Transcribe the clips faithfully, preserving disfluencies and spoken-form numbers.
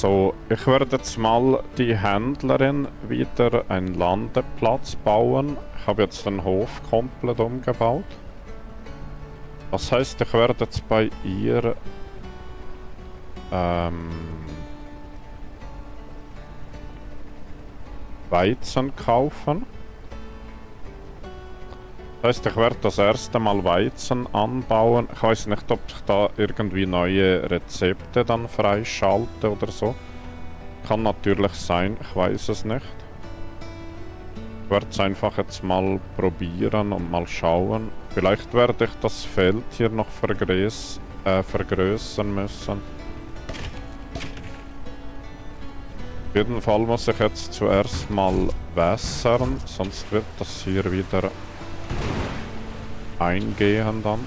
So, ich werde jetzt mal die Händlerin wieder einen Landeplatz bauen. Ich habe jetzt den Hof komplett umgebaut. Das heißt, ich werde jetzt bei ihr ähm, Weizen kaufen. Das heißt, ich werde das erste Mal Weizen anbauen. Ich weiß nicht, ob ich da irgendwie neue Rezepte dann freischalte oder so. Kann natürlich sein, ich weiß es nicht. Ich werde es einfach jetzt mal probieren und mal schauen. Vielleicht werde ich das Feld hier noch vergröß äh, vergrößern müssen. Auf jeden Fall muss ich jetzt zuerst mal wässern, sonst wird das hier wieder eingehen dann.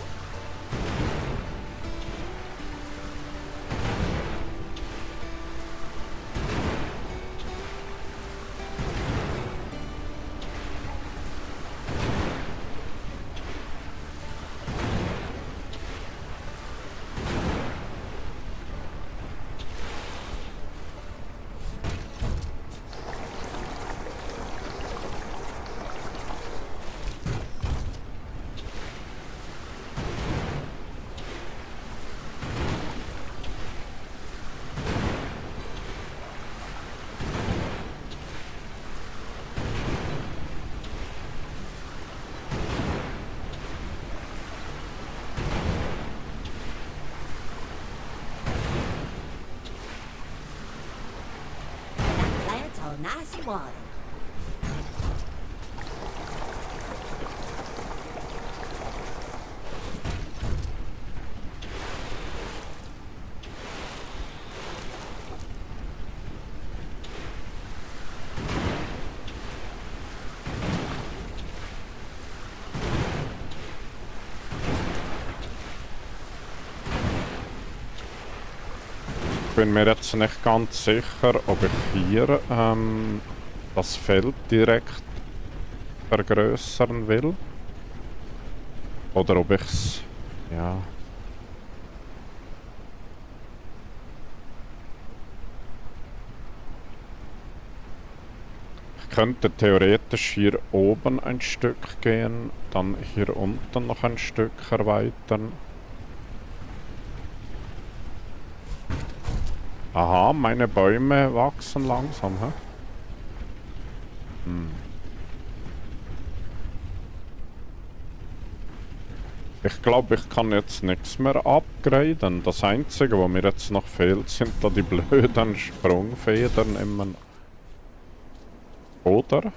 Nice and water. Ich bin mir jetzt nicht ganz sicher, ob ich hier ähm, das Feld direkt vergrößern will. Oder ob ich es... ja... Ich könnte theoretisch hier oben ein Stück gehen, dann hier unten noch ein Stück erweitern. Aha, meine Bäume wachsen langsam, hä? Hm. Ich glaube, ich kann jetzt nichts mehr upgraden. Das Einzige, was mir jetzt noch fehlt, sind da die blöden Sprungfedern immer. Oder?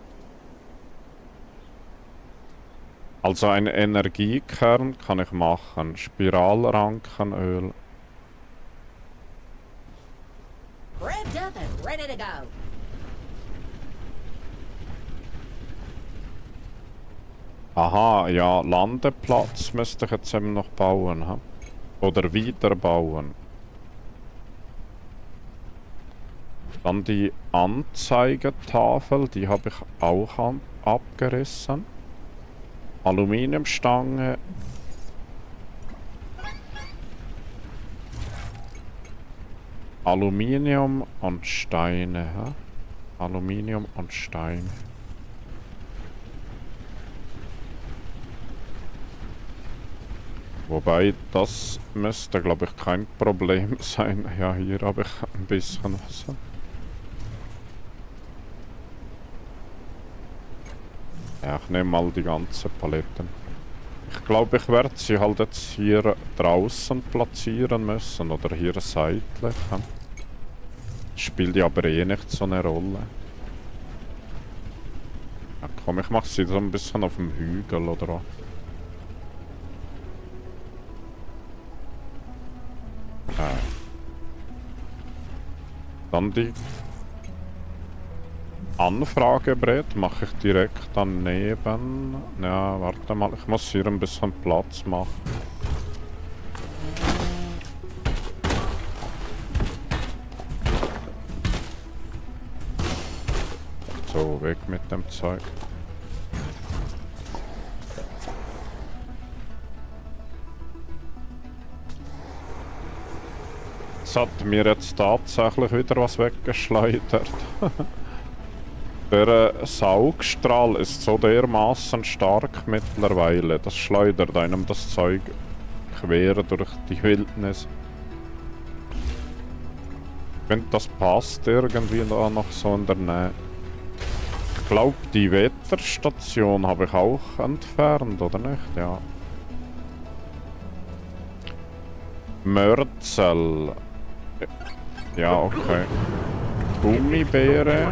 Also ein Energiekern kann ich machen. Spiralrankenöl. Revved up and ready to go. Aha, ja, Landeplatz müsste ich jetzt eben noch bauen, ha? Oder wieder bauen. Dann die Anzeigetafel, die habe ich auch an abgerissen. Aluminiumstange. Aluminium und Steine, hä? Aluminium und Stein. Wobei, das müsste, glaube ich, kein Problem sein. Ja, hier habe ich ein bisschen was. Ja, ich nehme mal die ganze Palette. Ich glaube, ich werde sie halt jetzt hier draußen platzieren müssen oder hier seitlich. Spielt ja aber eh nicht so eine Rolle. Ja, komm, ich mache sie so ein bisschen auf dem Hügel oder was. Äh. Dann die Anfragebrett mache ich direkt daneben. Ja, warte mal, ich muss hier ein bisschen Platz machen. So, weg mit dem Zeug. Es hat mir jetzt tatsächlich wieder was weggeschleudert. Der äh, Saugstrahl ist so dermaßen stark mittlerweile. Das schleudert einem das Zeug quer durch die Wildnis. Ich finde, das passt irgendwie da noch so in der Nähe. Ich glaube, die Wetterstation habe ich auch entfernt, oder nicht? Ja. Mörzel. Ja, okay. Gummibäre.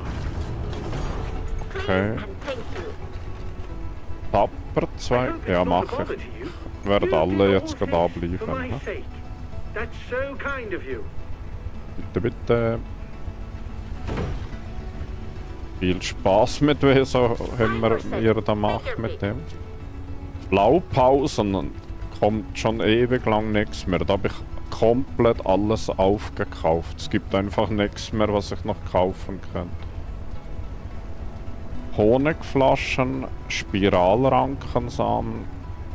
Okay. Tapper zwei. Ja, mache ich. Werden alle jetzt gerade abliefern. Ne? Bitte, bitte. Viel Spaß mit Weso haben wir ihr da macht mit dem. Blaupausen kommt schon ewig lang nichts mehr. Da habe ich komplett alles aufgekauft. Es gibt einfach nichts mehr, was ich noch kaufen könnte. Honigflaschen, Spiralrankensamen.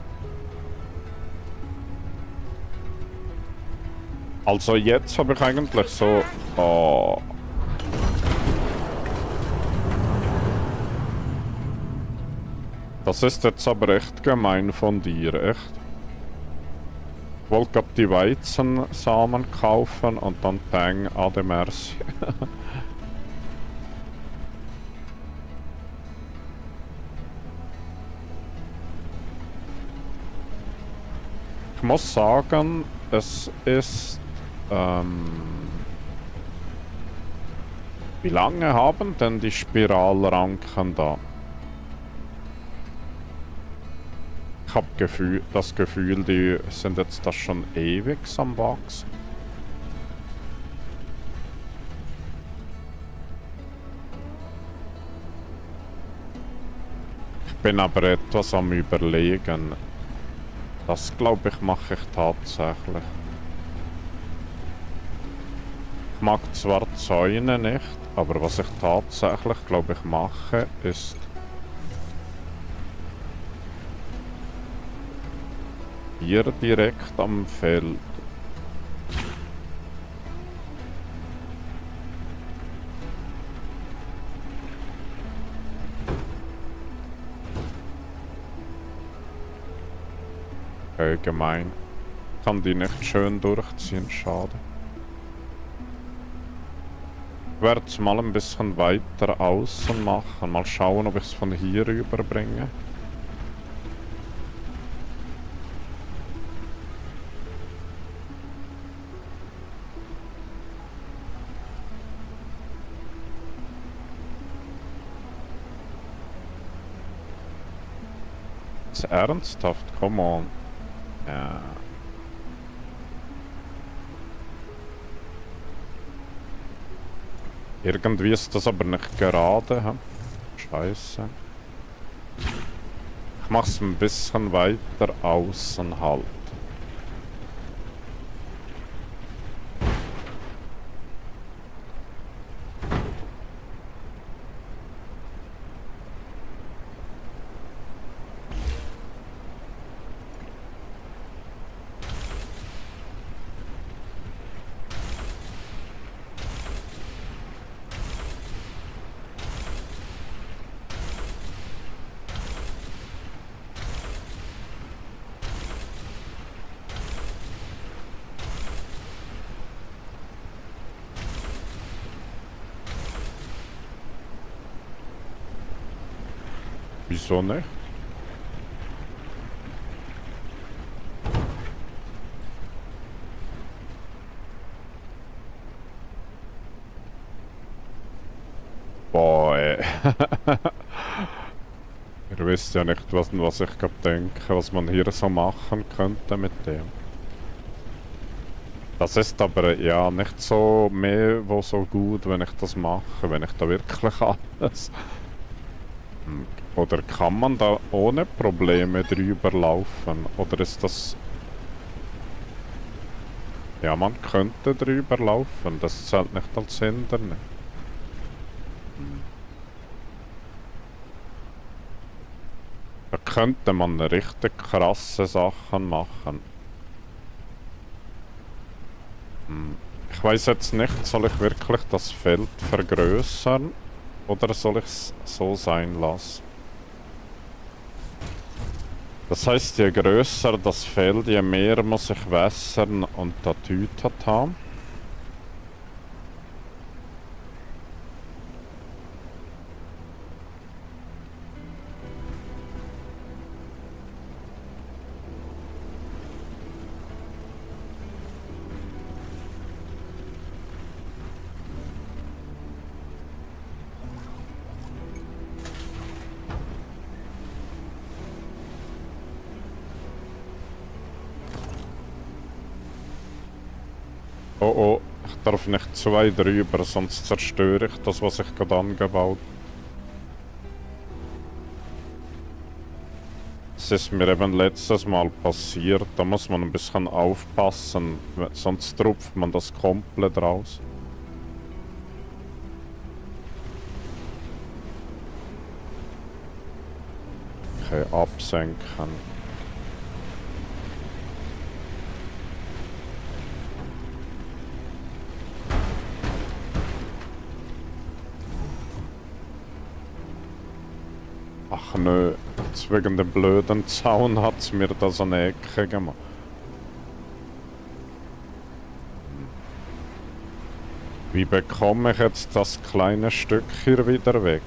Also jetzt habe ich eigentlich so... Oh. Das ist jetzt aber echt gemein von dir, echt. Ich wollte gerade die Weizensamen kaufen und dann bang, ade merci. Ich muss sagen, es ist... Ähm, wie lange haben denn die Spiralranken da? Ich habe Gefühl, das Gefühl, die sind jetzt das schon ewig am Wachsen. Ich bin aber etwas am Überlegen. Das glaube ich mache ich tatsächlich. Ich mag zwar Zäune nicht, aber was ich tatsächlich glaube ich mache, ist hier direkt am Feld. Okay, gemein. Kann die nicht schön durchziehen, schade. Ich werde es mal ein bisschen weiter außen machen. Mal schauen, ob ich es von hier rüberbringe. Ist ernsthaft? Come on. Ja. Irgendwie ist das aber nicht gerade. He? Scheiße. Ich mach's ein bisschen weiter außen halt. Wieso nicht? Boah, ey. Ihr wisst ja nicht, was, was ich gerade denke, was man hier so machen könnte mit dem. Das ist aber ja nicht so mehr wo so gut, wenn ich das mache, wenn ich da wirklich alles... Oder kann man da ohne Probleme drüber laufen? Oder ist das... Ja, man könnte drüber laufen, das zählt nicht als Hindernis. Da könnte man richtig krasse Sachen machen. Hm. Ich weiß jetzt nicht, soll ich wirklich das Feld vergrößern oder soll ich es so sein lassen? Das heißt, je größer das Feld, je mehr muss ich wässern und da Tütet haben. Oh oh, ich darf nicht zu weit drüber, sonst zerstöre ich das, was ich gerade angebaut habe. Es ist mir eben letztes Mal passiert, da muss man ein bisschen aufpassen, sonst tropft man das komplett raus. Okay, absenken. Ach nö, jetzt wegen dem blöden Zaun hat es mir da so eine Ecke gemacht. Wie bekomme ich jetzt das kleine Stück hier wieder weg?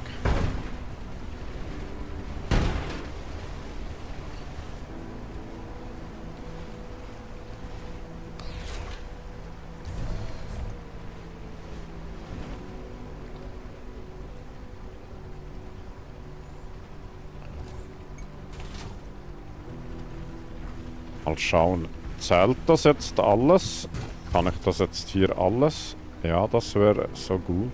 Mal schauen. Zählt das jetzt alles? Kann ich das jetzt hier alles? Ja, das wäre so gut.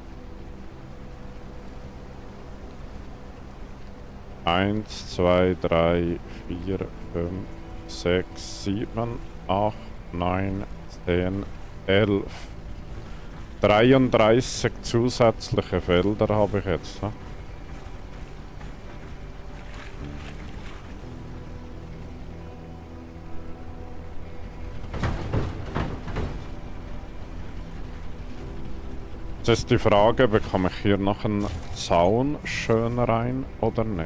Eins, zwei, drei, vier, fünf, sechs, sieben, acht, neun, zehn, elf. dreiunddreißig zusätzliche Felder habe ich jetzt. He? Jetzt ist die Frage, bekomme ich hier noch einen Zaun schön rein oder nicht?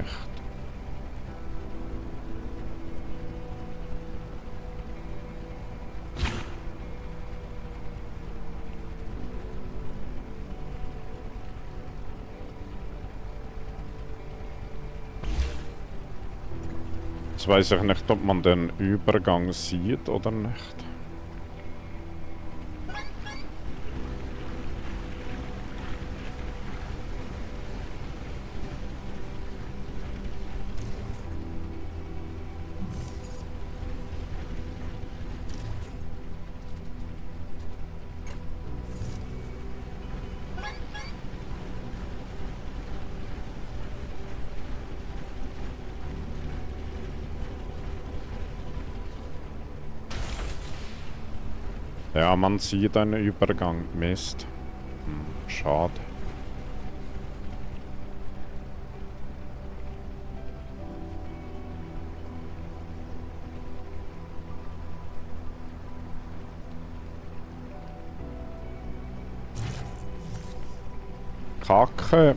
Jetzt weiß ich nicht, ob man den Übergang sieht oder nicht. Ja, man sieht einen Übergang. Mist. Hm, schade. Kacke.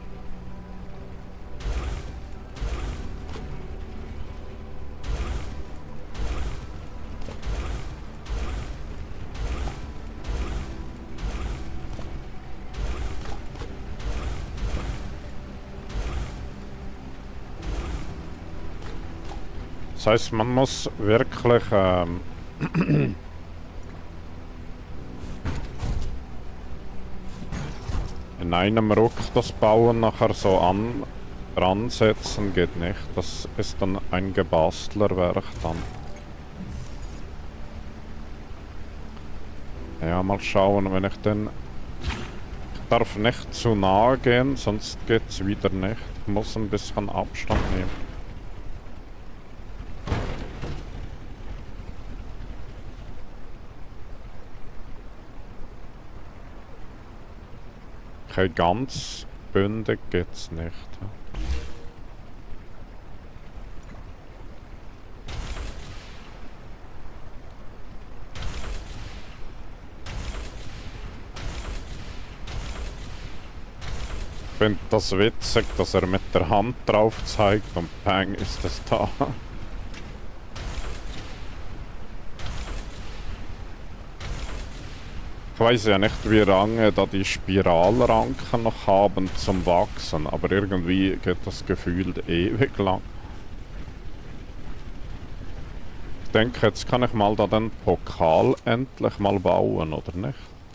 Das heißt, man muss wirklich ähm, in einem Ruck das Bauen nachher so an dran setzen geht nicht. Das ist dann ein Gebastlerwerk dann. Ja, mal schauen, wenn ich den... Ich darf nicht zu nahe gehen, sonst geht's wieder nicht. Ich muss ein bisschen Abstand nehmen. Okay, ganz bündig geht's nicht. finde das witzig, dass er mit der Hand drauf zeigt und bang ist es da. Ich weiß ja nicht, wie lange da die Spiralranken noch haben zum Wachsen, aber irgendwie geht das gefühlt ewig lang. Ich denke, jetzt kann ich mal da den Pokal endlich mal bauen, oder nicht?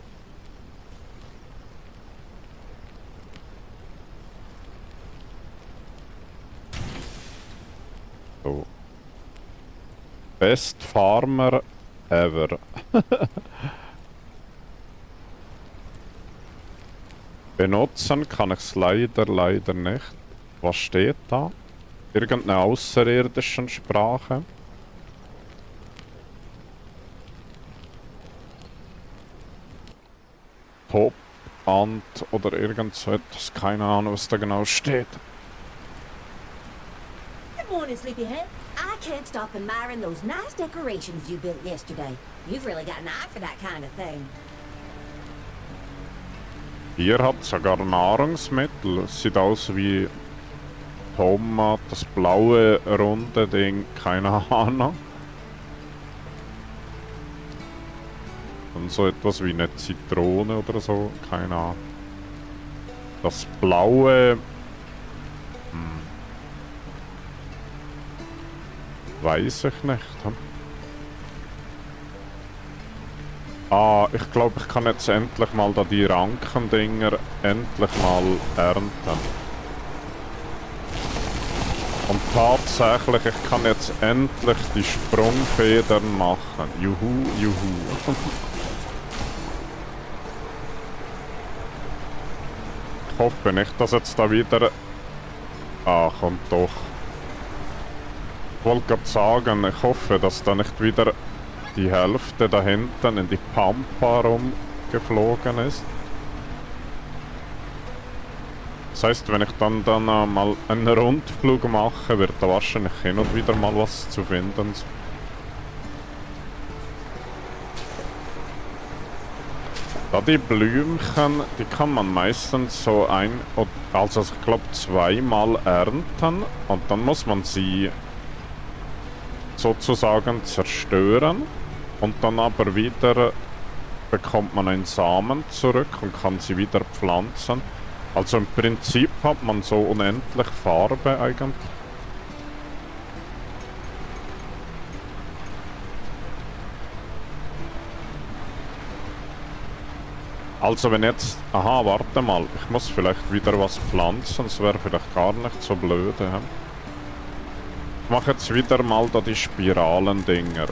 So. Best Farmer ever. Benutzen kann ich es leider, leider nicht. Was steht da? Irgendeine außerirdische Sprache? Top, Ant oder irgend so etwas. Keine Ahnung, was da genau steht. Good morning, Sleepyhead. I can't stop admiring those nice decorations you built yesterday. You've really got an eye for that kind of thing. Hier hat sogar Nahrungsmittel. Sieht aus wie Tomat, das blaue runde Ding, keine Ahnung. Und so etwas wie eine Zitrone oder so, keine Ahnung. Das blaue... Hm, weiß ich nicht. Hm? Ah, ich glaube, ich kann jetzt endlich mal da die Rankendinger endlich mal ernten. Und tatsächlich, ich kann jetzt endlich die Sprungfedern machen. Juhu, juhu. Ich hoffe nicht, dass jetzt da wieder... Ah, kommt doch. Ich wollte gerade sagen, ich hoffe, dass da nicht wieder die Hälfte da hinten in die Pampa rumgeflogen ist. Das heißt, wenn ich dann, dann äh, mal einen Rundflug mache, wird da wahrscheinlich hin und wieder mal was zu finden. Da die Blümchen, die kann man meistens so ein, also ich glaube zweimal ernten und dann muss man sie sozusagen zerstören und dann aber wieder bekommt man einen Samen zurück und kann sie wieder pflanzen. Also im Prinzip hat man so unendlich Farbe eigentlich. Also wenn jetzt... Aha, warte mal. Ich muss vielleicht wieder was pflanzen. Das wäre vielleicht gar nicht so blöd. He? Ich mache jetzt wieder mal da die Spiralen-Dinger.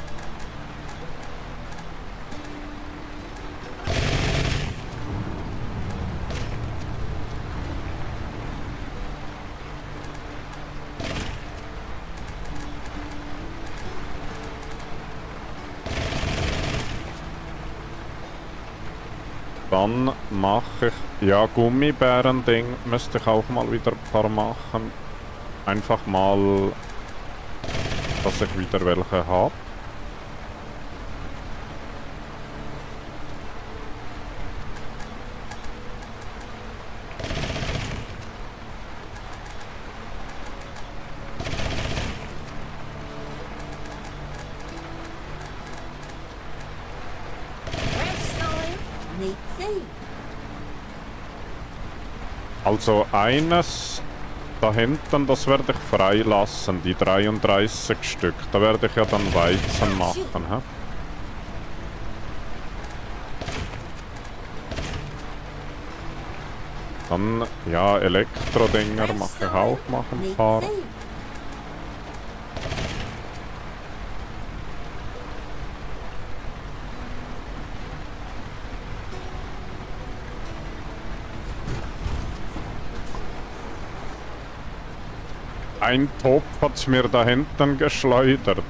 Dann mache ich... Ja, Gummibären-Ding müsste ich auch mal wieder ein paar machen. Einfach mal, dass ich wieder welche habe. Also eines da hinten, das werde ich freilassen, die dreiunddreißig Stück. Da werde ich ja dann Weizen machen. He? Dann, ja, Elektro-Dinger mache ich auch noch ein paar. Ein Topf hat's mir da hinten geschleudert.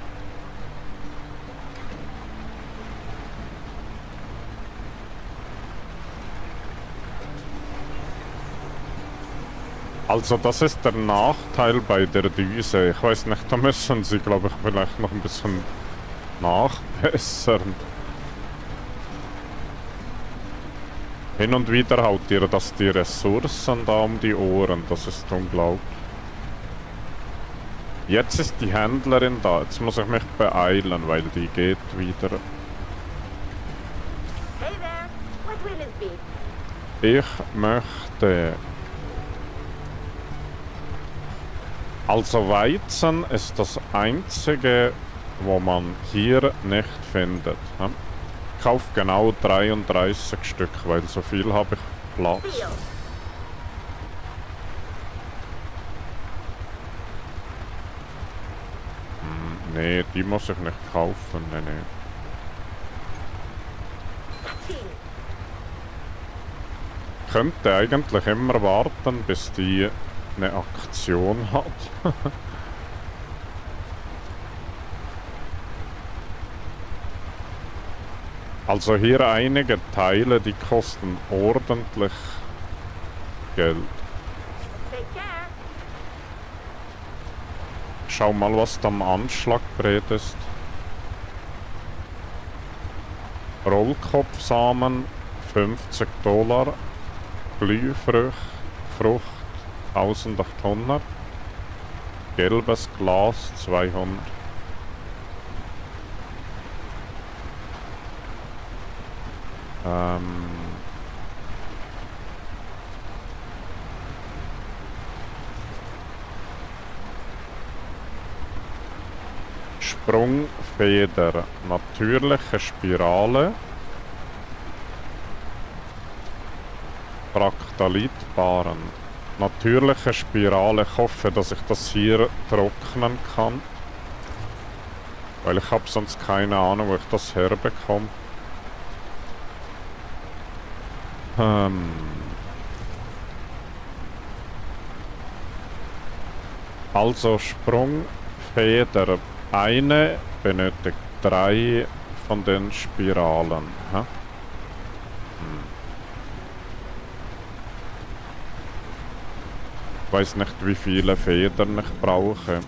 Also das ist der Nachteil bei der Düse. Ich weiß nicht, da müssen sie, glaube ich, vielleicht noch ein bisschen nachbessern. Hin und wieder haut ihr das die Ressourcen da um die Ohren, das ist unglaublich. Jetzt ist die Händlerin da, jetzt muss ich mich beeilen, weil die geht wieder. Hey there. What will it be? Ich möchte... Also Weizen ist das einzige, wo man hier nicht findet. Hm? Ich kaufe genau dreiunddreißig Stück, weil so viel habe ich Platz. Deal. Hm, nee, die muss ich nicht kaufen. Nee, nee. Deal. Ich könnte eigentlich immer warten, bis die eine Aktion hat. Also hier einige Teile, die kosten ordentlich Geld. Take care. Schau mal, was da am Anschlagbrett ist. Rollkopfsamen fünfzig Dollar. Blühfrucht Frucht eintausendachthundert. Gelbes Glas zweihundert. Ähm... Sprungfeder, natürliche Spirale, Fraktalitbaren, natürliche Spirale. Ich hoffe, dass ich das hier trocknen kann, weil ich habe sonst keine Ahnung, wo ich das herbekomme. Ähm... Also Sprungfeder. Eine benötigt drei von den Spiralen. Hä? Hm. Ich weiß nicht, wie viele Federn ich brauche.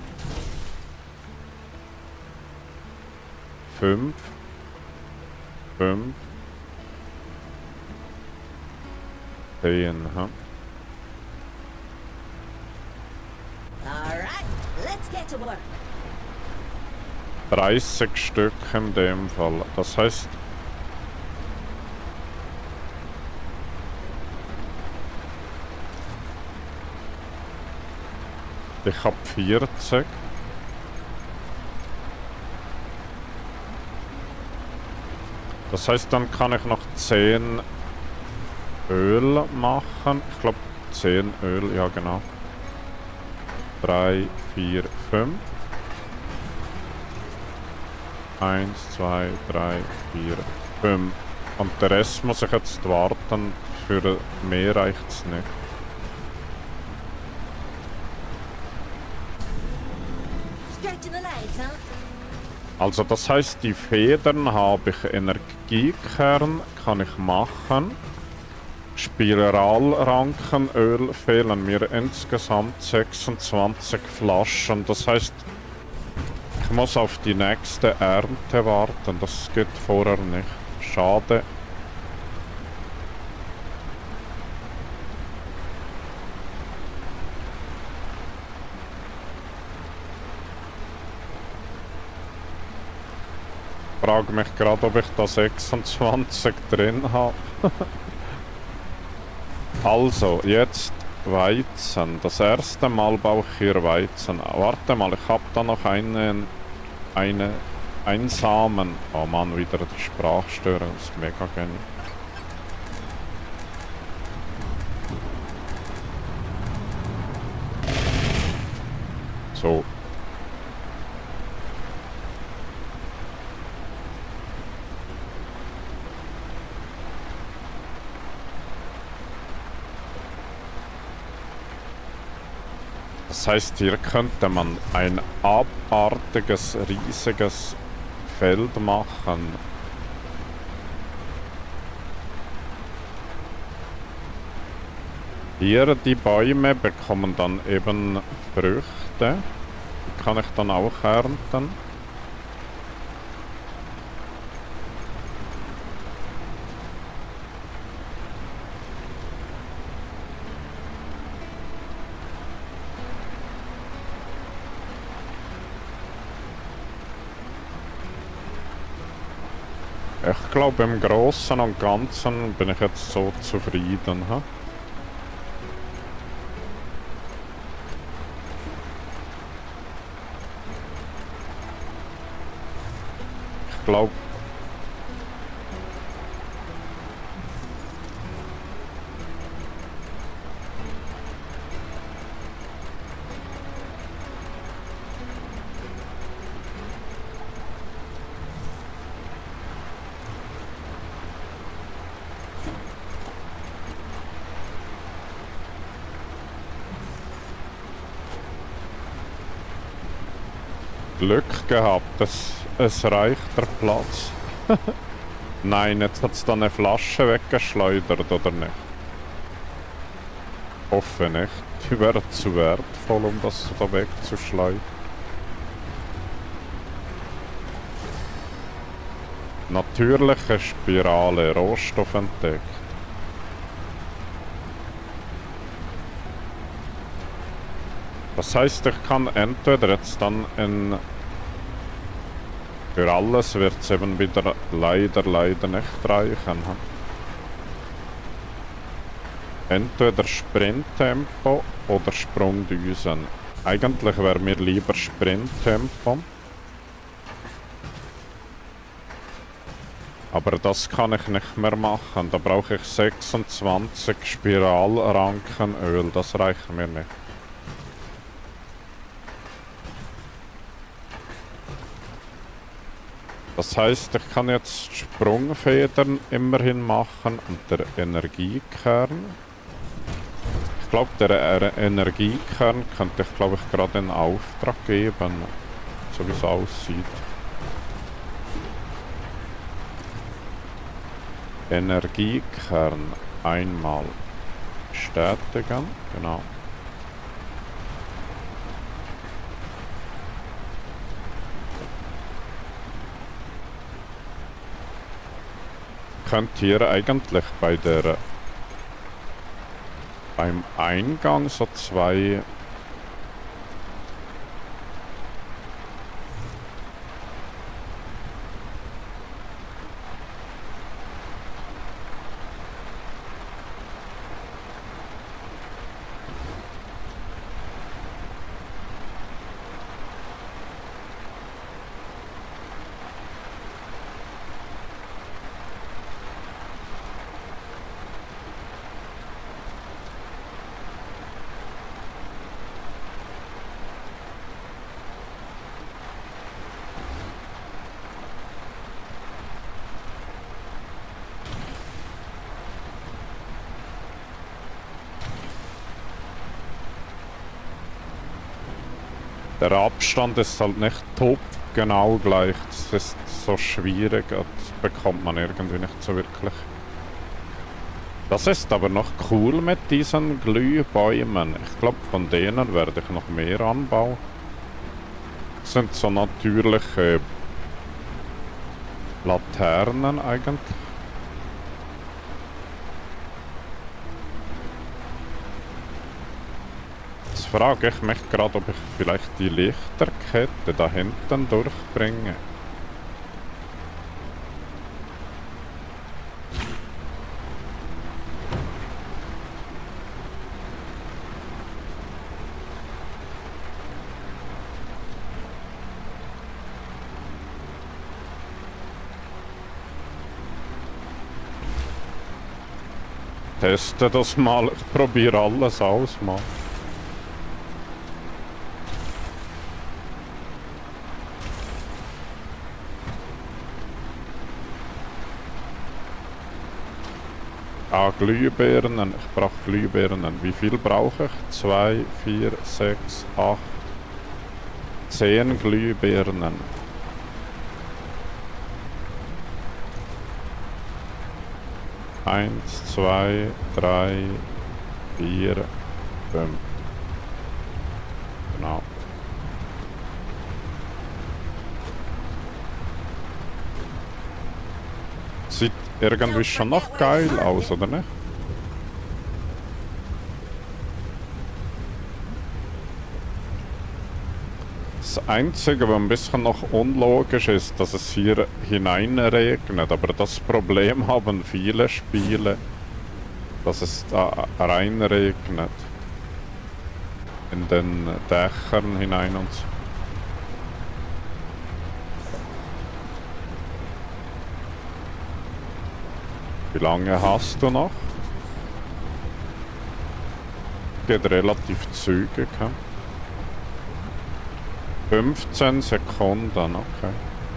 Fünf. Fünf. Zehn. Hä? All right. Let's get to work. dreißig Stück in dem Fall. Das heißt, ich habe vierzig. Das heißt, dann kann ich noch zehn Öl machen. Ich glaube zehn Öl, ja genau. drei, vier, fünf. eins, zwei, drei, vier, fünf. Und der Rest muss ich jetzt warten. Für mehr reicht es nicht. Stretching the legs, huh? Also das heißt, die Federn habe ich, Energiekern kann ich machen. Spiralrankenöl fehlen mir insgesamt sechsundzwanzig Flaschen. Das heißt, ich muss auf die nächste Ernte warten. Das geht vorher nicht. Schade. Ich frage mich gerade, ob ich da sechsundzwanzig drin habe. Also, jetzt Weizen. Das erste Mal baue ich hier Weizen. Warte mal, ich habe da noch einen, eine, einen Samen. Oh Mann, wieder die Sprachstörung. Das ist mega genial. So. Das heißt, hier könnte man ein abartiges, riesiges Feld machen. Hier die Bäume bekommen dann eben Früchte. Die kann ich dann auch ernten. Ich glaube, im Großen und Ganzen bin ich jetzt so zufrieden. He? Ich glaube... Glück gehabt, es, es reicht der Platz. Nein, jetzt hat es da eine Flasche weggeschleudert, oder nicht? Hoffe nicht. Die wäre zu wertvoll, um das da wegzuschleudern. Natürliche Spirale, Rohstoff entdeckt. Das heißt, ich kann entweder jetzt dann in... Für alles wird es eben wieder leider, leider nicht reichen. Entweder Sprinttempo oder Sprungdüsen. Eigentlich wäre mir lieber Sprinttempo. Aber das kann ich nicht mehr machen. Da brauche ich sechsundzwanzig Spiralrankenöl. Das reicht mir nicht. Das heißt, ich kann jetzt Sprungfedern immerhin machen und der Energiekern. Ich glaube, der Energiekern könnte ich, glaube ich, gerade in Auftrag geben, so wie es aussieht. Energiekern einmal bestätigen, genau. Könnt ihr eigentlich bei der beim Eingang so zwei Der Abstand ist halt nicht top genau gleich. Das ist so schwierig, das bekommt man irgendwie nicht so wirklich. Das ist aber noch cool mit diesen Glühbäumen. Ich glaube, von denen werde ich noch mehr anbauen. Das sind so natürliche Laternen eigentlich. Jetzt frage ich mich gerade, ob ich vielleicht die Lichterkette da hinten durchbringe. Teste das mal, ich probiere alles aus mal. Ah, Glühbirnen. Ich brauche Glühbirnen. Wie viel brauche ich? zwei, vier, sechs, acht, zehn Glühbirnen. Eins, zwei, drei, vier, fünf. Genau. Sieht irgendwie schon noch geil aus, oder nicht? Das Einzige, was ein bisschen noch unlogisch ist, dass es hier hineinregnet. Aber das Problem haben viele Spiele, dass es da reinregnet. In den Dächern hinein und so. Wie lange hast du noch? Geht relativ zügig. He? fünfzehn Sekunden, okay.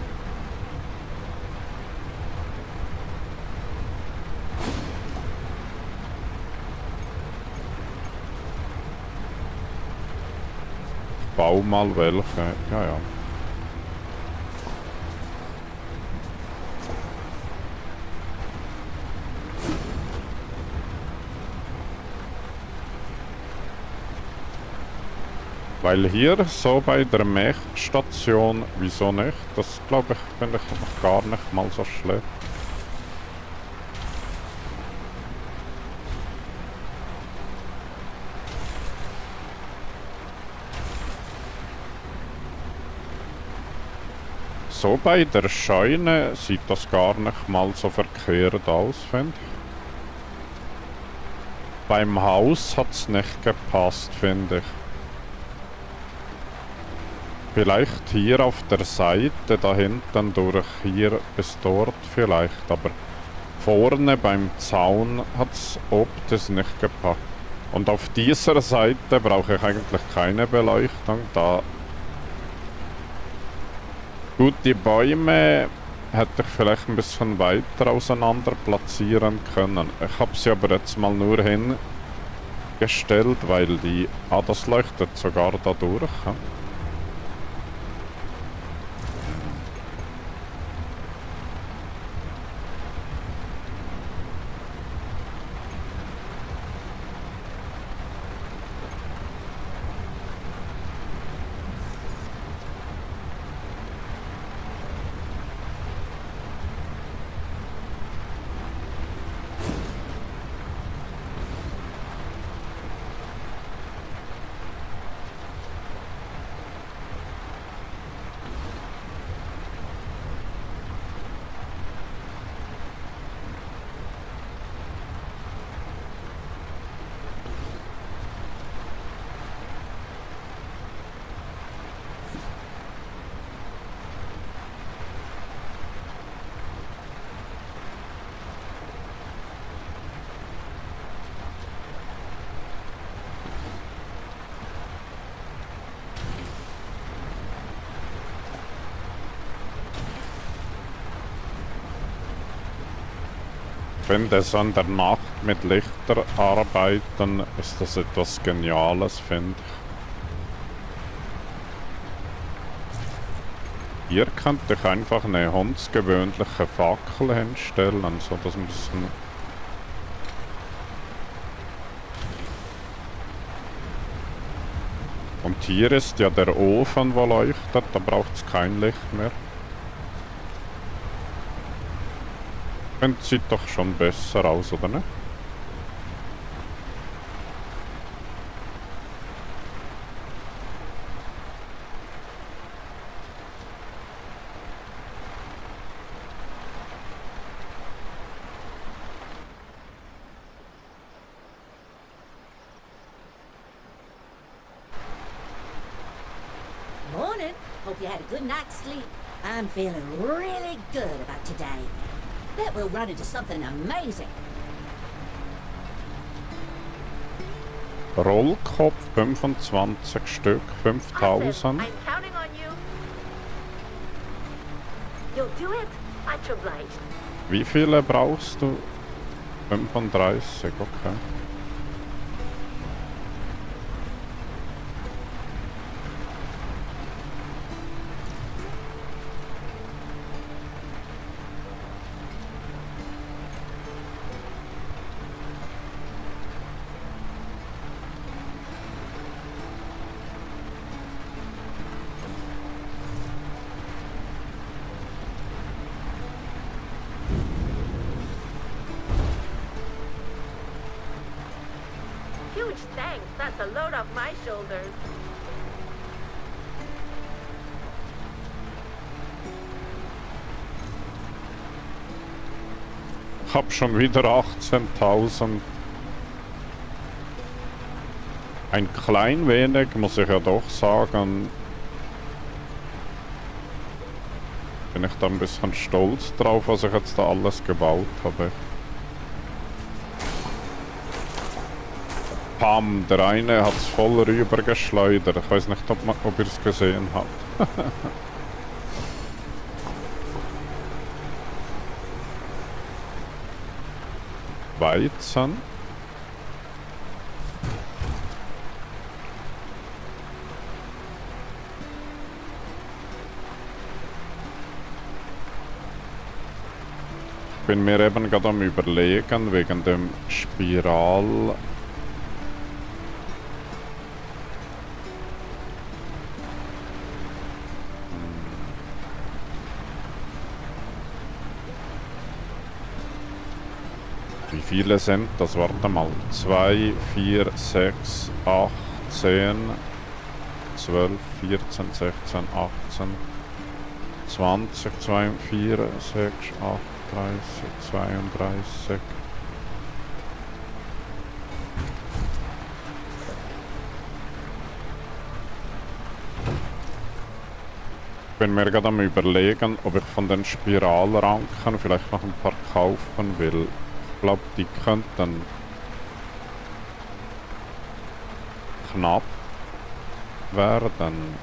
Bau mal welche, ja, ja. Weil hier, so bei der Mech-Station, wieso nicht? Das glaube ich, finde ich noch gar nicht mal so schlecht. So bei der Scheune sieht das gar nicht mal so verkehrt aus, finde ich. Beim Haus hat es nicht gepasst, finde ich. Vielleicht hier auf der Seite, da hinten durch, hier bis dort vielleicht, aber vorne beim Zaun hat es optisch nicht gepackt. Und auf dieser Seite brauche ich eigentlich keine Beleuchtung, da... Gut, die Bäume hätte ich vielleicht ein bisschen weiter auseinander platzieren können. Ich habe sie aber jetzt mal nur hingestellt, weil die... Ah, das leuchtet sogar da durch. Ja? Ich finde es an der Nacht mit Lichter arbeiten ist das etwas Geniales, finde ich. Hier könnte ich einfach eine hundsgewöhnliche Fackel hinstellen, so dass ein bisschen... Und hier ist ja der Ofen, der leuchtet, da braucht es kein Licht mehr. Und sieht doch schon besser aus, oder nicht? Morning. Hope you had a good night's sleep. I'm feeling really good about today. Bet we'll run into something amazing. Rollkopf fünfundzwanzig Stück, fünftausend. I'm counting on you. You'll do it? Much obliged. Wie viele brauchst du? fünfunddreißig, okay. Huge thanks. That's a load off my shoulders. habe schon wieder achtzehntausend. Ein klein wenig, muss ich ja doch sagen, bin ich da ein bisschen stolz drauf, was ich jetzt da alles gebaut habe. Pam, der eine hat es voll rüber geschleudert. Ich weiß nicht, ob, man, ob ihr es gesehen habt. Weizen. Ich bin mir eben gerade am Überlegen, wegen dem Spiral. Wie viele sind das? Warte mal. zwei, vier, sechs, acht, zehn, zwölf, vierzehn, sechzehn, achtzehn, zwanzig, zweiundvierzig, sechs, acht, dreißig, zweiunddreißig. Ich bin mir gerade am Überlegen, ob ich von den Spiralranken vielleicht noch ein paar kaufen will. Ich glaube, die könnten knapp werden.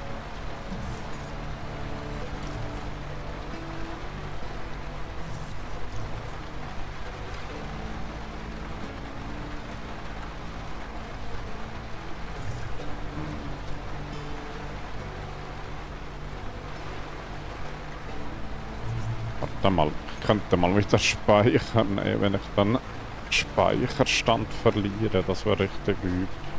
Warte mal, ich könnte mal wieder speichern, ey, wenn ich dann Speicherstand verliere, das wäre richtig übel.